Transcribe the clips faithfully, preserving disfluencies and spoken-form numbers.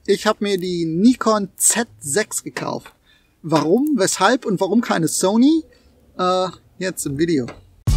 Ich habe mir die Nikon Z sechs gekauft. Warum, weshalb und warum keine Sony? Äh, jetzt im Video.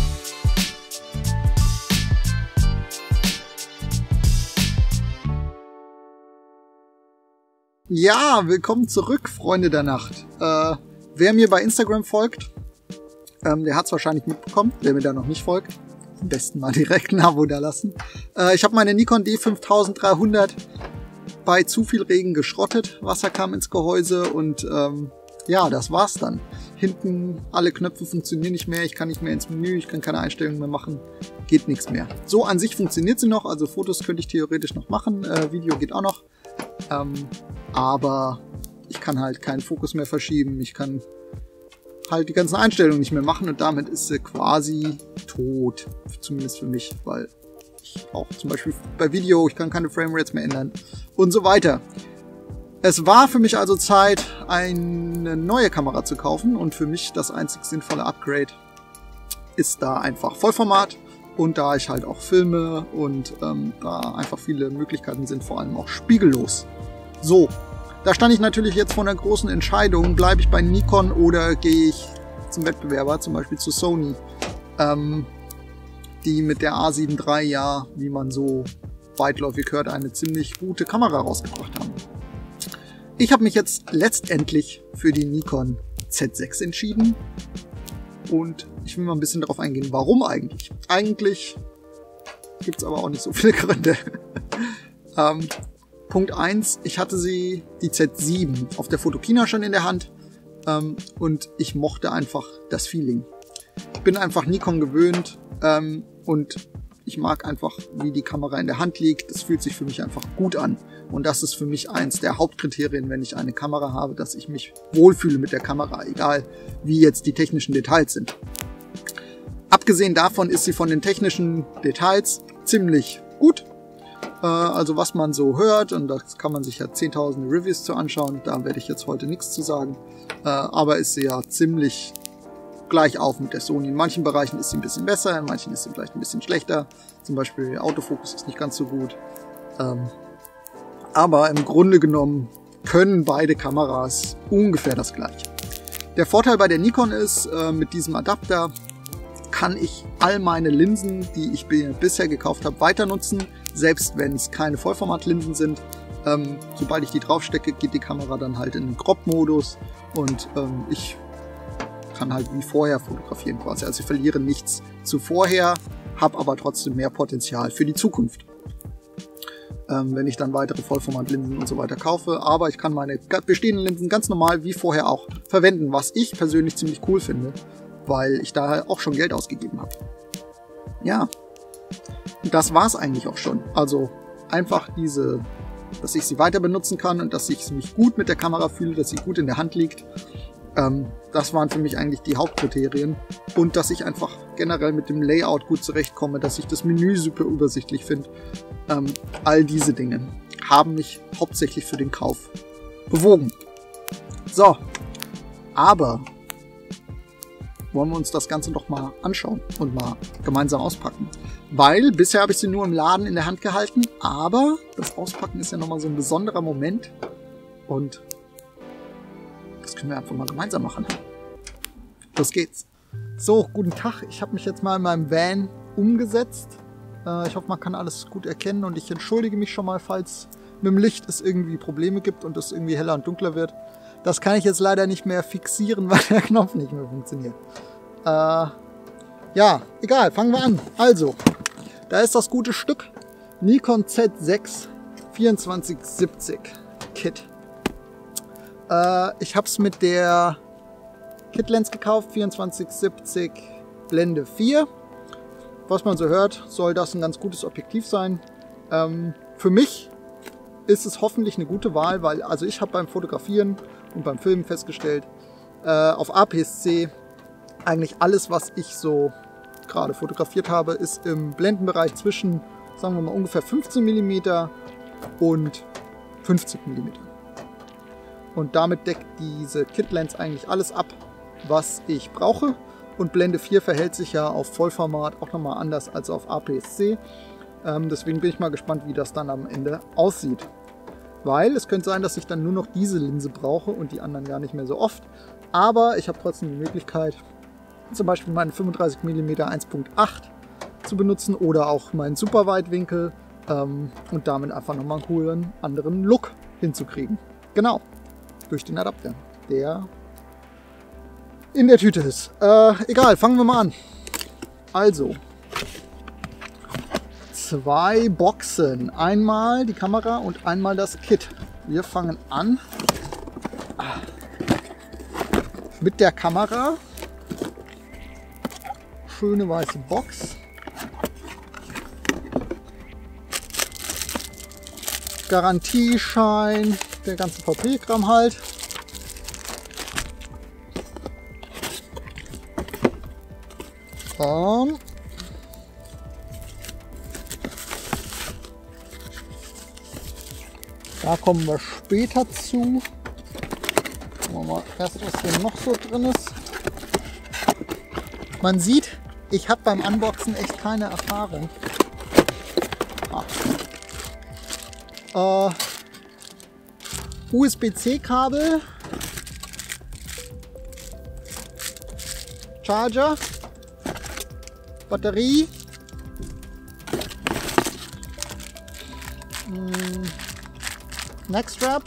Ja, willkommen zurück, Freunde der Nacht. Äh, wer mir bei Instagram folgt, ähm, der hat es wahrscheinlich mitbekommen. Wer mir da noch nicht folgt, am besten mal direkt ein Abo da lassen. Äh, ich habe meine Nikon D fünftausenddreihundert bei zu viel Regen geschrottet. Wasser kam ins Gehäuse und ähm, ja, das war's dann. Hinten alle Knöpfe funktionieren nicht mehr. Ich kann nicht mehr ins Menü, ich kann keine Einstellungen mehr machen. Geht nichts mehr. So an sich funktioniert sie noch. Also Fotos könnte ich theoretisch noch machen. Äh, Video geht auch noch. Ähm, aber ich kann halt keinen Fokus mehr verschieben. Ich kann halt die ganzen Einstellungen nicht mehr machen und damit ist sie quasi tot. Zumindest für mich, weil ich auch zum Beispiel bei Video, ich kann keine Framerates mehr ändern und so weiter. Es war für mich also Zeit, eine neue Kamera zu kaufen und für mich das einzig sinnvolle Upgrade ist da einfach Vollformat. Und da ich halt auch filme und ähm, da einfach viele Möglichkeiten sind, vor allem auch spiegellos. So, da stand ich natürlich jetzt vor einer großen Entscheidung, bleibe ich bei Nikon oder gehe ich zum Wettbewerber, zum Beispiel zu Sony, ähm, die mit der A sieben drei ja, wie man so weitläufig hört, eine ziemlich gute Kamera rausgebracht haben. Ich habe mich jetzt letztendlich für die Nikon Z sechs entschieden. Und ich will mal ein bisschen darauf eingehen, warum eigentlich. Eigentlich gibt es aber auch nicht so viele Gründe. ähm, Punkt eins, ich hatte sie, die Z sieben, auf der Photokina schon in der Hand ähm, und ich mochte einfach das Feeling. Ich bin einfach Nikon gewöhnt ähm, und ich mag einfach, wie die Kamera in der Hand liegt. Das fühlt sich für mich einfach gut an. Und das ist für mich eins der Hauptkriterien, wenn ich eine Kamera habe, dass ich mich wohlfühle mit der Kamera, egal wie jetzt die technischen Details sind. Abgesehen davon ist sie von den technischen Details ziemlich gut. Äh, also was man so hört, und das kann man sich ja zehntausende Reviews zu anschauen, da werde ich jetzt heute nichts zu sagen. Äh, aber ist sie ja ziemlich gleich auf mit der Sony. In manchen Bereichen ist sie ein bisschen besser, in manchen ist sie vielleicht ein bisschen schlechter. Zum Beispiel der Autofokus ist nicht ganz so gut. Ähm, aber im Grunde genommen können beide Kameras ungefähr das gleiche. Der Vorteil bei der Nikon ist, äh, mit diesem Adapter kann ich all meine Linsen, die ich bisher gekauft habe, weiter nutzen, selbst wenn es keine Vollformatlinsen sind. Ähm, sobald ich die draufstecke, geht die Kamera dann halt in den Crop-Modus und ähm, ich kann halt wie vorher fotografieren quasi. Also ich verliere nichts zu vorher, habe aber trotzdem mehr Potenzial für die Zukunft. Ähm, wenn ich dann weitere Vollformatlinsen und so weiter kaufe. Aber ich kann meine bestehenden Linsen ganz normal wie vorher auch verwenden, was ich persönlich ziemlich cool finde, weil ich da auch schon Geld ausgegeben habe. Ja, und das war es eigentlich auch schon. Also einfach diese, dass ich sie weiter benutzen kann und dass ich mich gut mit der Kamera fühle, dass sie gut in der Hand liegt. Ähm, das waren für mich eigentlich die Hauptkriterien. Und dass ich einfach generell mit dem Layout gut zurechtkomme, dass ich das Menü super übersichtlich finde. Ähm, all diese Dinge haben mich hauptsächlich für den Kauf bewogen. So, aber wollen wir uns das Ganze doch mal anschauen und mal gemeinsam auspacken. Weil bisher habe ich sie nur im Laden in der Hand gehalten, aber das Auspacken ist ja nochmal so ein besonderer Moment und das können wir einfach mal gemeinsam machen. Los geht's. So, guten Tag. Ich habe mich jetzt mal in meinem Van umgesetzt. Äh, ich hoffe, man kann alles gut erkennen und ich entschuldige mich schon mal, falls mit dem Licht es irgendwie Probleme gibt und es irgendwie heller und dunkler wird. Das kann ich jetzt leider nicht mehr fixieren, weil der Knopf nicht mehr funktioniert. Äh, ja, egal, fangen wir an. Also, da ist das gute Stück Nikon Z sechs vierundzwanzig siebzig Kit. Äh, ich habe es mit der Kit-Lens gekauft, vierundzwanzig siebzig Blende vier. Was man so hört, soll das ein ganz gutes Objektiv sein. Ähm, für mich ist es hoffentlich eine gute Wahl, weil also ich habe beim Fotografieren und beim Filmen festgestellt, äh, auf A P S C eigentlich alles, was ich so gerade fotografiert habe, ist im Blendenbereich zwischen, sagen wir mal, ungefähr fünfzehn Millimeter und fünfzig Millimeter. Und damit deckt diese Kit-Lens eigentlich alles ab, was ich brauche. Und Blende vier verhält sich ja auf Vollformat auch nochmal anders als auf A P S C. Ähm, deswegen bin ich mal gespannt, wie das dann am Ende aussieht. weil es könnte sein, dass ich dann nur noch diese Linse brauche und die anderen gar nicht mehr so oft. Aber ich habe trotzdem die Möglichkeit, zum Beispiel meinen fünfunddreißig Millimeter eins Punkt acht zu benutzen oder auch meinen Superweitwinkel ähm, und damit einfach nochmal einen coolen anderen Look hinzukriegen. Genau, durch den Adapter, der in der Tüte ist. Äh, egal, fangen wir mal an. Also, zwei Boxen. Einmal die Kamera und einmal das Kit. Wir fangen an mit der Kamera. Schöne weiße Box. Garantieschein, der ganze Papierkram halt. Um. Da kommen wir später zu. Gucken wir mal erst, was hier noch so drin ist. Man sieht, ich habe beim Unboxen echt keine Erfahrung. Ah. Äh, U S B C Kabel. Charger. Batterie. Neckstrap.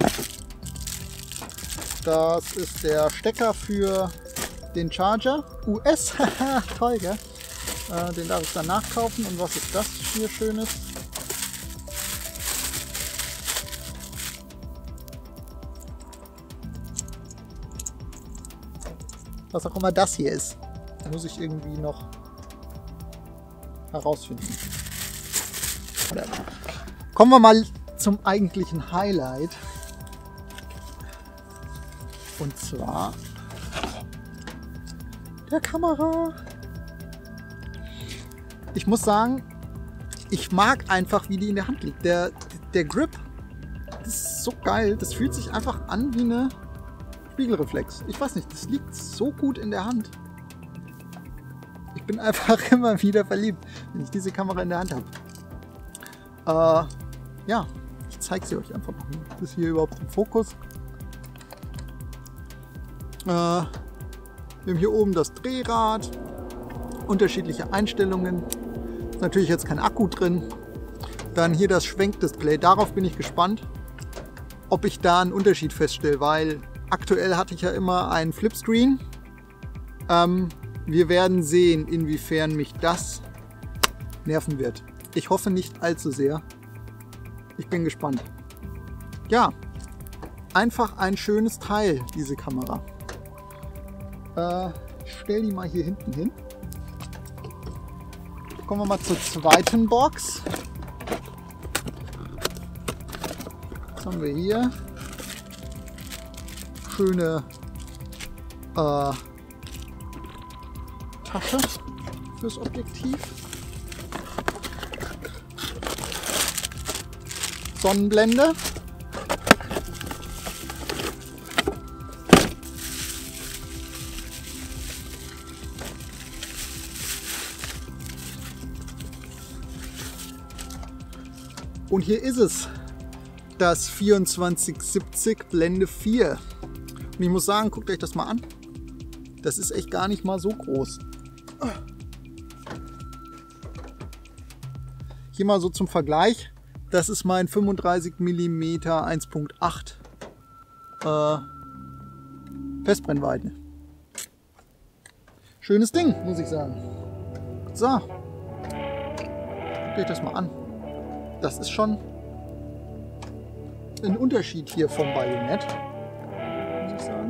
Das ist der Stecker für den Charger. U S, toll, gell? Äh, den darf ich dann nachkaufen. Und was ist das hier Schönes? Was auch immer das hier ist. Muss ich irgendwie noch herausfinden. Kommen wir mal zum eigentlichen Highlight. Und zwar der Kamera. Ich muss sagen, ich mag einfach, wie die in der Hand liegt. Der, der Grip, das ist so geil. Das fühlt sich einfach an wie eine Spiegelreflex. Ich weiß nicht, das liegt so gut in der Hand. Ich bin einfach immer wieder verliebt, wenn ich diese Kamera in der Hand habe. Äh, ja, ich zeige sie euch einfach noch. Ist hier überhaupt im Fokus? Äh, wir haben hier oben das Drehrad, unterschiedliche Einstellungen. Ist natürlich jetzt kein Akku drin. Dann hier das Schwenkdisplay. Darauf bin ich gespannt, ob ich da einen Unterschied feststelle, weil aktuell hatte ich ja immer einen Flipscreen. Ähm, wir werden sehen, inwiefern mich das nerven wird. Ich hoffe nicht allzu sehr. Ich bin gespannt. Ja, einfach ein schönes Teil, diese Kamera. Äh, ich stelle die mal hier hinten hin. Kommen wir mal zur zweiten Box. Was haben wir hier? Schöne äh, Tasche fürs Objektiv. Sonnenblende. Und hier ist es, das vierundzwanzig siebzig Blende vier. Und ich muss sagen, guckt euch das mal an. Das ist echt gar nicht mal so groß. Hier mal so zum Vergleich. Das ist mein fünfunddreißig Millimeter eins Punkt acht äh, Festbrennweite. Schönes Ding, muss ich sagen. So, guckt euch das mal an. Das ist schon ein Unterschied hier vom Bajonett, muss ich sagen.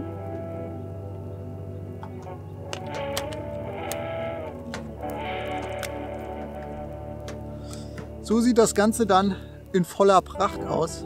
So sieht das Ganze dann in voller Pracht aus.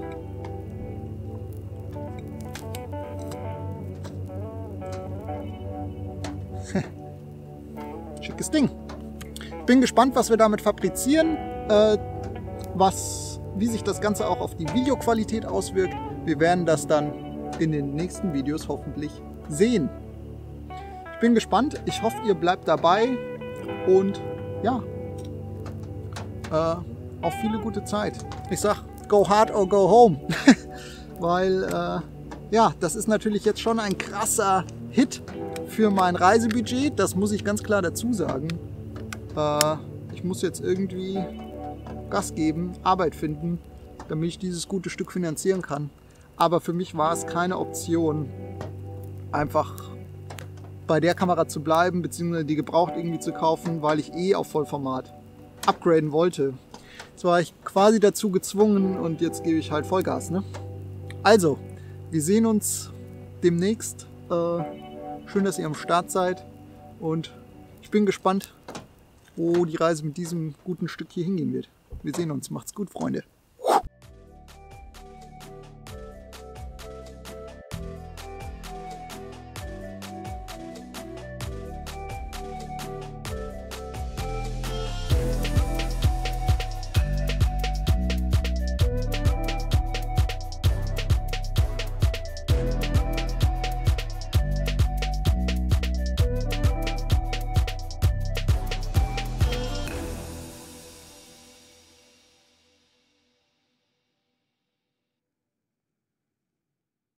Schickes Ding. Bin gespannt, was wir damit fabrizieren, äh, was, wie sich das Ganze auch auf die Videoqualität auswirkt. Wir werden das dann in den nächsten Videos hoffentlich sehen. Ich bin gespannt. Ich hoffe, ihr bleibt dabei und ja, äh, auf viele gute Zeit. Ich sag, go hard or go home. Weil, äh, ja, das ist natürlich jetzt schon ein krasser Hit für mein Reisebudget. Das muss ich ganz klar dazu sagen. Äh, ich muss jetzt irgendwie Gas geben, Arbeit finden, damit ich dieses gute Stück finanzieren kann. Aber für mich war es keine Option, einfach bei der Kamera zu bleiben, beziehungsweise die gebraucht irgendwie zu kaufen, weil ich eh auf Vollformat upgraden wollte. Jetzt war ich quasi dazu gezwungen und jetzt gebe ich halt Vollgas, ne? Also, wir sehen uns demnächst. Äh, schön, dass ihr am Start seid und ich bin gespannt, wo die Reise mit diesem guten Stück hier hingehen wird. Wir sehen uns. Macht's gut, Freunde.